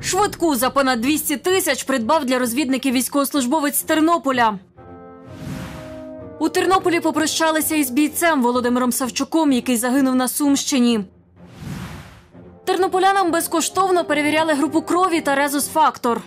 Швидку за понад 200 тисяч придбав для розвідників військовослужбовець з Тернополя. У Тернополі попрощалися із бійцем Володимиром Савчуком, який загинув на Сумщині. Тернополянам безкоштовно перевіряли групу крові та резус-фактор.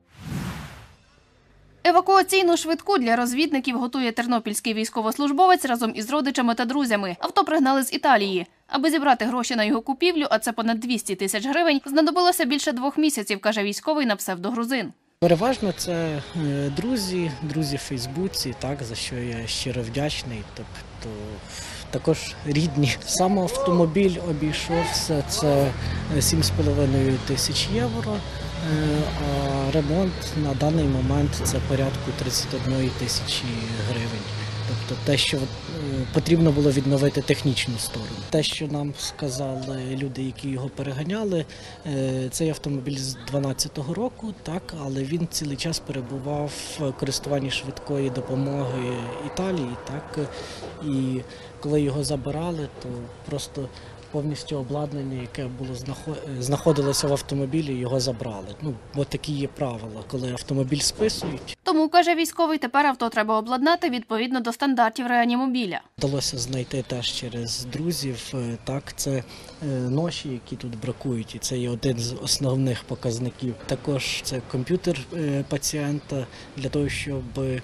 Евакуаційну швидку для розвідників готує тернопільський військовослужбовець разом із родичами та друзями. Авто пригнали з Італії. Аби зібрати гроші на його купівлю, а це понад 200 тисяч гривень, знадобилося більше 2 місяців, каже військовий на псевдогрузин. Переважно це друзі в Фейсбуці, так, за що я щиро вдячний. Тобто також рідні. Сам автомобіль обійшовся, це 7,5 тисяч євро, а ремонт на даний момент це порядку 31 тисячі гривень. Тобто те, що потрібно було відновити технічну сторону. Те, що нам сказали люди, які його переганяли, цей автомобіль з 2012 року, так, але він цілий час перебував в користуванні швидкої допомоги Італії. Так, і коли його забирали, то просто повністю обладнання, яке було знаходилося в автомобілі, його забрали. Бо такі є правила, коли автомобіль списують. Тому, каже військовий, тепер авто треба обладнати відповідно до стандартів реанімобіля. Вдалося знайти теж через друзів, так, це ноші, які тут бракують, і це є один з основних показників. Також це комп'ютер пацієнта для того, щоб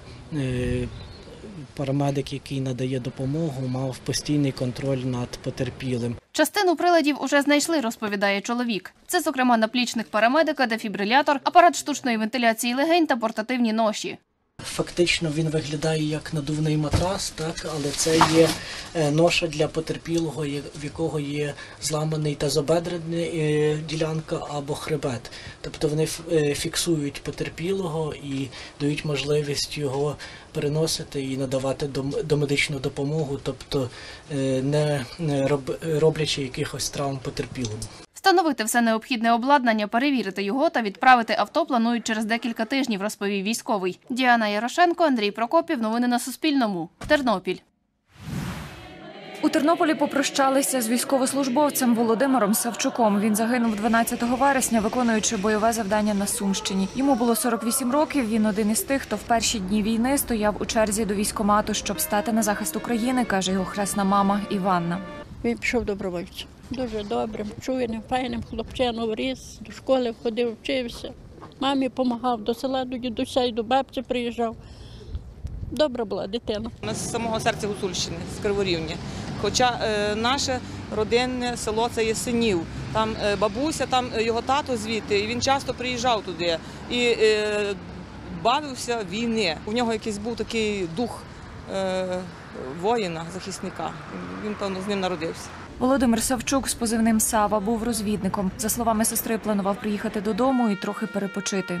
парамедик, який надає допомогу, мав постійний контроль над потерпілим. Частину приладів уже знайшли, розповідає чоловік. Це, зокрема, наплічник парамедика, дефібрилятор, апарат штучної вентиляції легень та портативні ноші. Фактично він виглядає як надувний матрас, так, але це є ноша для потерпілого, в якого є зламаний тазобедрена ділянка або хребет. Тобто вони фіксують потерпілого і дають можливість його переносити і надавати домедичну допомогу, тобто не роблячи якихось травм потерпілому. Встановити все необхідне обладнання, перевірити його та відправити авто планують через декілька тижнів, розповів військовий. Діана Ярошенко, Андрій Прокопів. Новини на Суспільному. Тернопіль. У Тернополі попрощалися з військовослужбовцем Володимиром Савчуком. Він загинув 12 вересня, виконуючи бойове завдання на Сумщині. Йому було 48 років, він один із тих, хто в перші дні війни стояв у черзі до військкомату, щоб стати на захист України, каже його хресна мама Іванна. Він пішов добровольцем. Дуже добрим, чуйним, файним хлопчином ріс, до школи ходив, вчився. Мамі допомагав, до села, до дідуся і до бабці приїжджав. Добра була дитина. Ми з самого серця Гуцульщини, з Криворівня. Хоча наше родинне село – це є Синів. Там бабуся, там його тато звідти, і він часто приїжджав туди. І бавився війни. У нього якийсь був такий дух воїна, захисника. Він, певно, з ним народився. Володимир Савчук з позивним «Сава» був розвідником. За словами сестри, планував приїхати додому і трохи перепочити.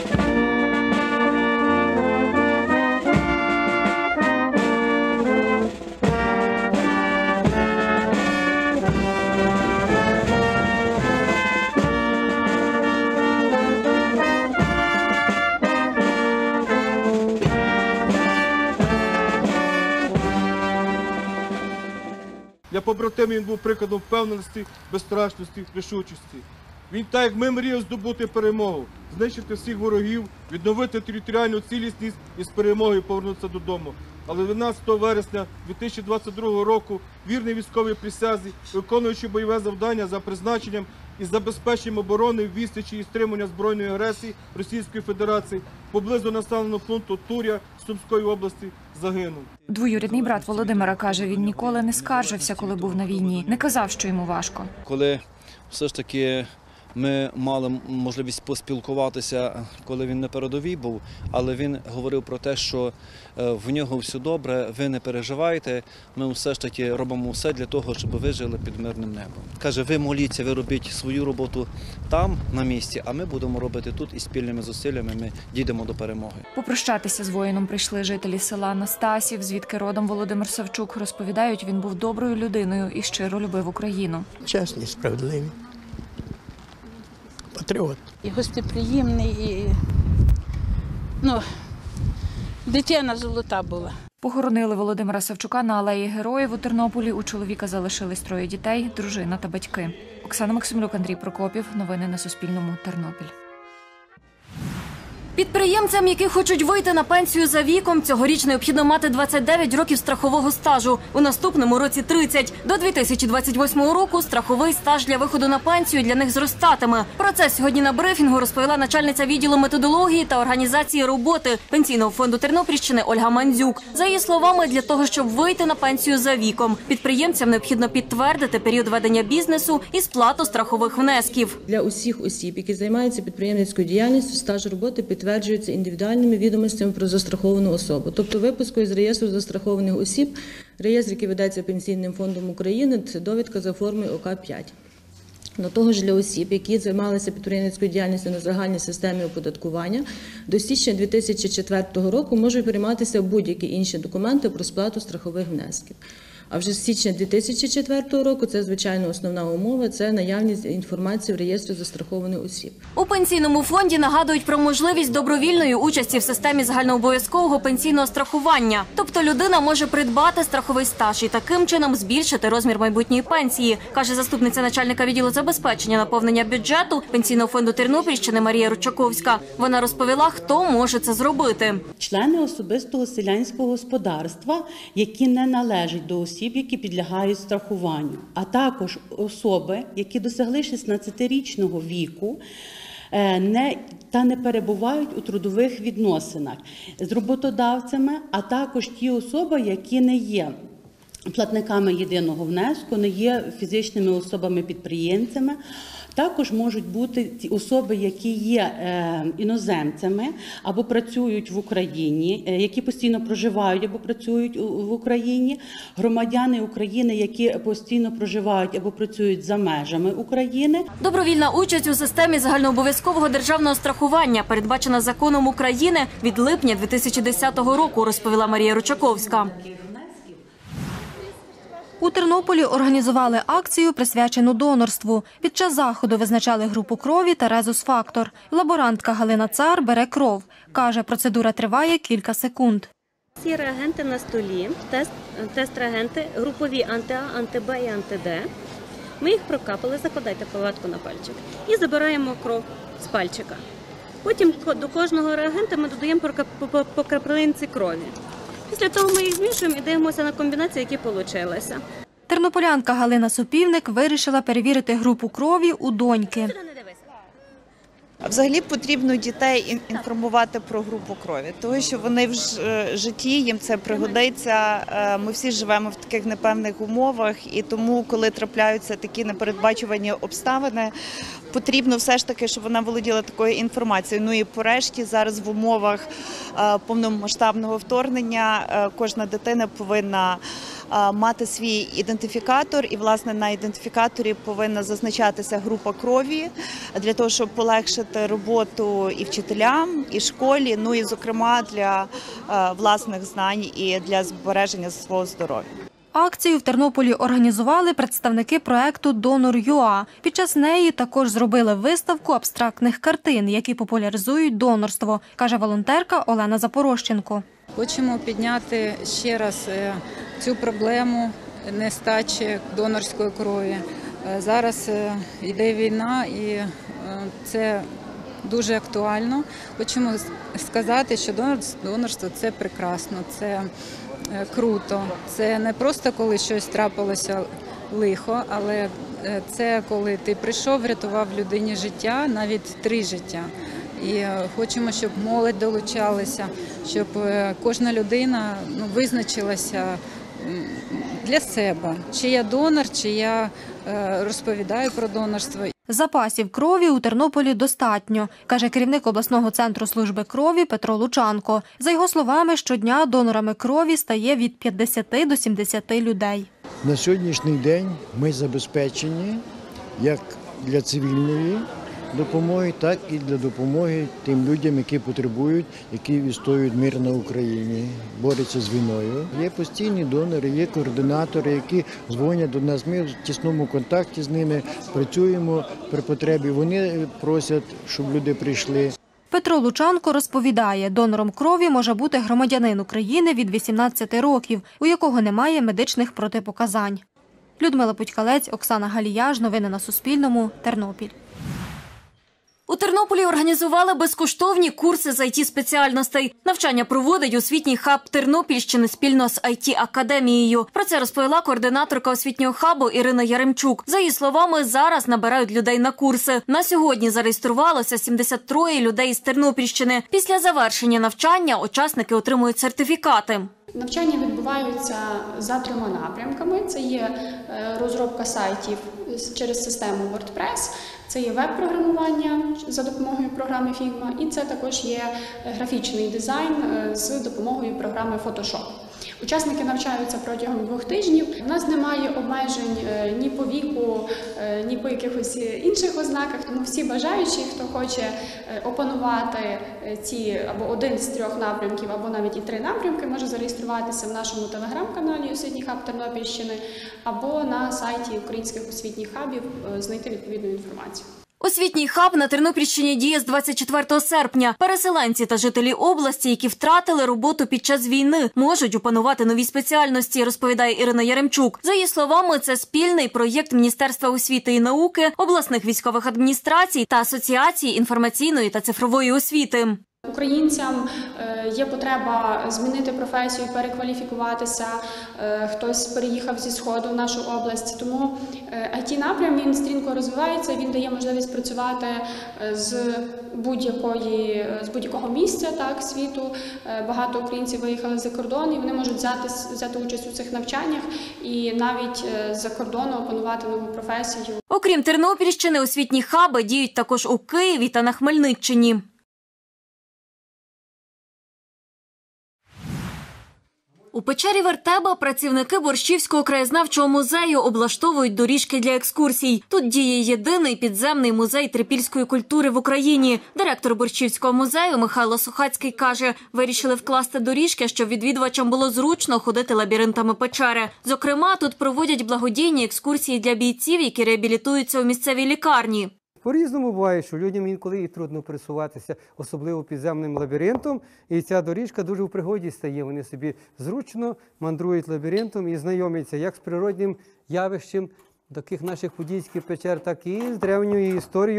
Для побратимів він був прикладом впевненості, безстрашності, рішучості. Він, так як ми, мріяв здобути перемогу, знищити всіх ворогів, відновити територіальну цілісність і з перемогою повернутися додому. Але 12 вересня 2022 року вірний військовій присязі, виконуючи бойове завдання за призначенням і забезпеченням оборони, відсічі і стримування збройної агресії Російської Федерації поблизу населеного пункту Туря Сумської області, загинув. Двоюрідний брат Володимира каже, він ніколи не скаржився, коли був на війні. Не казав, що йому важко. Коли все ж таки ми мали можливість поспілкуватися, коли він на передовій був, але він говорив про те, що в нього все добре, ви не переживайте, ми все ж таки робимо все для того, щоб ви жили під мирним небом. Каже, ви моліться, ви робіть свою роботу там, на місці, а ми будемо робити тут і спільними зусиллями ми дійдемо до перемоги. Попрощатися з воїном прийшли жителі села Настасів, звідки родом Володимир Савчук. Розповідають, він був доброю людиною і щиро любив Україну. Чесний, справедливий. Патріот. І гостеприємний, і дитина золота була. Похоронили Володимира Савчука на алеї Героїв у Тернополі. У чоловіка залишились 3 дітей, дружина та батьки. Оксана Максимлюк, Андрій Прокопів. Новини на Суспільному. Тернопіль. Підприємцям, які хочуть вийти на пенсію за віком, цьогоріч необхідно мати 29 років страхового стажу. У наступному році – 30. До 2028 року страховий стаж для виходу на пенсію для них зростатиме. Про це сьогодні на брифінгу розповіла начальниця відділу методології та організації роботи Пенсійного фонду Тернопільщини Ольга Мандзюк. За її словами, для того, щоб вийти на пенсію за віком, підприємцям необхідно підтвердити період ведення бізнесу і сплату страхових внесків. Для усіх осіб, які займаються підприємницькою діяльністю, стаж роботи підтверджується індивідуальними відомостями про застраховану особу. Тобто випискою з реєстру застрахованих осіб, реєстр, який ведеться Пенсійним фондом України, це довідка за формою ОК-5. До того ж, для осіб, які займалися підприємницькою діяльністю на загальній системі оподаткування, до січня 2004 року можуть прийматися будь-які інші документи про сплату страхових внесків. А вже з січня 2004 року це, звичайно, основна умова – це наявність інформації в реєстрі застрахованих осіб. У Пенсійному фонді нагадують про можливість добровільної участі в системі загальнообов'язкового пенсійного страхування. Тобто людина може придбати страховий стаж і таким чином збільшити розмір майбутньої пенсії, каже заступниця начальника відділу забезпечення наповнення бюджету Пенсійного фонду Тернопільщини Марія Ручаковська. Вона розповіла, хто може це зробити. Члени особистого селянського господарства, які не належать до осіб, які підлягають страхуванню, а також особи, які досягли 16-річного віку та не перебувають у трудових відносинах з роботодавцями, а також ті особи, які не є платниками єдиного внеску, не є фізичними особами-підприємцями. Також можуть бути ті особи, які є іноземцями або працюють в Україні, які постійно проживають або працюють в Україні, громадяни України, які постійно проживають або працюють за межами України. Добровільна участь у системі загальнообов'язкового державного страхування передбачена законом України від липня 2010 року, розповіла Марія Ручаковська. У Тернополі організували акцію, присвячену донорству. Під час заходу визначали групу крові та резус-фактор. Лаборантка Галина Цар бере кров. Каже, процедура триває кілька секунд. Всі реагенти на столі, тест-реагенти, групові анти-А, анти-Б і анти-Д. Ми їх прокапали, закладайте пов'язку на пальчик і забираємо кров з пальчика. Потім до кожного реагента ми додаємо по краплинці крові. Після того ми їх змішуємо і дивимося на комбінації, які вийшли. Тернополянка Галина Сопівник вирішила перевірити групу крові у доньки. Взагалі потрібно дітей інформувати про групу крові, тому що вони в житті, їм це пригодиться. Ми всі живемо в таких непевних умовах, і тому, коли трапляються такі непередбачувані обставини, потрібно все ж таки, щоб вона володіла такою інформацією. Ну і порешті зараз в умовах повномасштабного вторгнення кожна дитина повинна мати свій ідентифікатор, і, власне, на ідентифікаторі повинна зазначатися група крові для того, щоб полегшити роботу і вчителям, і школі, ну і, зокрема, для власних знань і для збереження свого здоров'я. Акцію в Тернополі організували представники проекту «Донор.ЮА». Під час неї також зробили виставку абстрактних картин, які популяризують донорство, каже волонтерка Олена Запорожченко. Хочемо підняти ще раз цю проблему нестачі донорської крові. Зараз йде війна і це дуже актуально. Хочемо сказати, що донорство – це прекрасно, це круто. Це не просто коли щось трапилося лихо, але це коли ти прийшов, врятував людині життя, навіть 3 життя. І хочемо, щоб молодь долучалася, щоб кожна людина визначилася для себе, чи я донор, чи я розповідаю про донорство. Запасів крові у Тернополі достатньо, каже керівник обласного центру служби крові Петро Лучанко. За його словами, щодня донорами крові стає від 50 до 70 людей. На сьогоднішній день ми забезпечені як для цивільної допомоги, так і для допомоги тим людям, які потребують, які відстоюють мир на Україні, борються з війною. Є постійні донори, є координатори, які дзвонять до нас. Ми в тісному контакті з ними працюємо при потребі. Вони просять, щоб люди прийшли. Петро Лучанко розповідає, донором крові може бути громадянин України від 18 років, у якого немає медичних протипоказань. Людмила Путькалець, Оксана Галіяж. Новини на Суспільному. Тернопіль. У Тернополі організували безкоштовні курси з IT-спеціальностей. Навчання проводить освітній хаб Тернопільщини спільно з IT-академією. Про це розповіла координаторка освітнього хабу Ірина Яремчук. За її словами, зараз набирають людей на курси. На сьогодні зареєструвалося 73 людей з Тернопільщини. Після завершення навчання учасники отримують сертифікати. Навчання відбуваються за 3 напрямками. Це є розробка сайтів через систему WordPress, це є веб-програмування за допомогою програми Figma і це також є графічний дизайн з допомогою програми Photoshop. Учасники навчаються протягом 2 тижнів. У нас немає обмежень ні по віку, ні по якихось інших ознаках, тому всі бажаючі, хто хоче опанувати ці або один з 3 напрямків, або навіть і 3 напрямки, може зареєструватися в нашому телеграм-каналі «Освітній хаб Тернопільщини» або на сайті українських освітніх хабів знайти відповідну інформацію. Освітній хаб на Тернопільщині діє з 24 серпня. Переселенці та жителі області, які втратили роботу під час війни, можуть опанувати нові спеціальності, розповідає Ірина Яремчук. За її словами, це спільний проєкт Міністерства освіти і науки, обласних військових адміністрацій та Асоціації інформаційної та цифрової освіти. Українцям є потреба змінити професію, перекваліфікуватися, хтось переїхав зі Сходу в нашу область, тому IT-напрям, він стрімко розвивається, він дає можливість працювати з будь-якого місця світу. Багато українців виїхали за кордон і вони можуть взяти участь у цих навчаннях і навіть за кордону опанувати нову професію. Окрім Тернопільщини, освітні хаби діють також у Києві та на Хмельниччині. У печері Вертеба працівники Борщівського краєзнавчого музею облаштовують доріжки для екскурсій. Тут діє єдиний підземний музей трипільської культури в Україні. Директор Борщівського музею Михайло Сухацький каже, вирішили вкласти доріжки, щоб відвідувачам було зручно ходити лабіринтами печери. Зокрема, тут проводять благодійні екскурсії для бійців, які реабілітуються у місцевій лікарні. По-різному буває, що людям інколи і трудно пересуватися, особливо підземним лабіринтом, і ця доріжка дуже в пригоді стає. Вони собі зручно мандрують лабіринтом і знайомляться як з природним явищем таких наших подільських печер, так і з древньою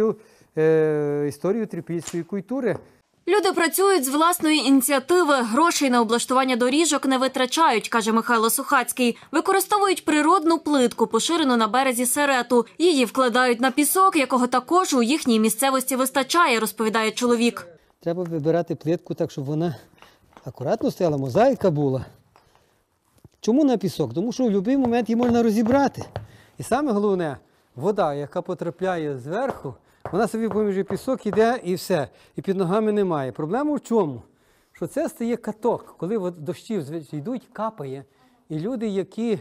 історією трипільської культури. Люди працюють з власної ініціативи. Грошей на облаштування доріжок не витрачають, каже Михайло Сухацький. Використовують природну плитку, поширену на березі Серету. Її вкладають на пісок, якого також у їхній місцевості вистачає, розповідає чоловік. Треба вибирати плитку так, щоб вона акуратно стояла, мозаїка була. Чому на пісок? Тому що в будь-який момент її можна розібрати. І саме головне, вода, яка потрапляє зверху, вона собі поміж пісок йде і все, і під ногами немає. Проблема в чому? Що це стає каток, коли дощі йдуть, капає, і люди, які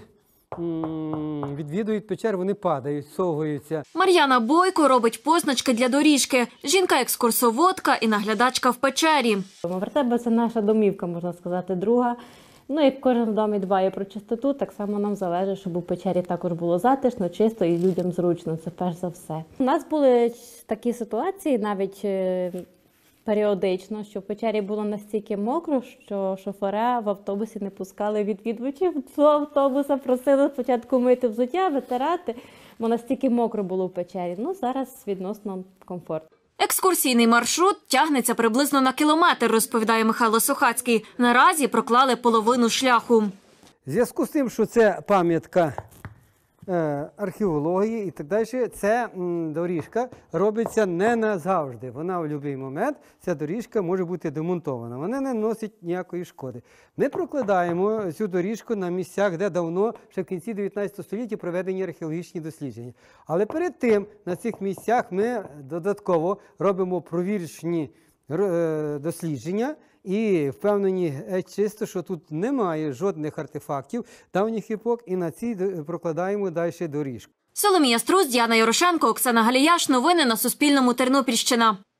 відвідують печер, вони падають, совуються. Мар'яна Бойко робить позначки для доріжки. Жінка-екскурсоводка і наглядачка в печері. Вертеба – це наша домівка, можна сказати, друга. Як кожен в домі дбає про чистоту, так само нам залежить, щоб у печері також було затишно, чисто і людям зручно. Це перш за все. У нас були такі ситуації навіть періодично, що в печері було настільки мокро, що шофера в автобусі не пускали відвідувачів до автобуса, просили спочатку мити взуття, витирати, бо настільки мокро було в печері. Зараз відносно комфортно. Екскурсійний маршрут тягнеться приблизно на кілометр, розповідає Михайло Сухацький. Наразі проклали половину шляху. В зв'язку з тим, що це пам'ятка археології і так далі, ця доріжка робиться не назавжди. Вона в будь-який момент, ця доріжка може бути демонтована. Вона не наносить ніякої шкоди. Ми прокладаємо цю доріжку на місцях, де давно, ще в кінці 19 століття, проведені археологічні дослідження. Але перед тим на цих місцях ми додатково робимо провірочні дослідження і впевнені чисто, що тут немає жодних артефактів давніх епох, і на цій прокладаємо далі доріжку. Соломія Струс, Діана Ярошенко, Оксана Галіяш. Новини на Суспільному. Тернопільщина.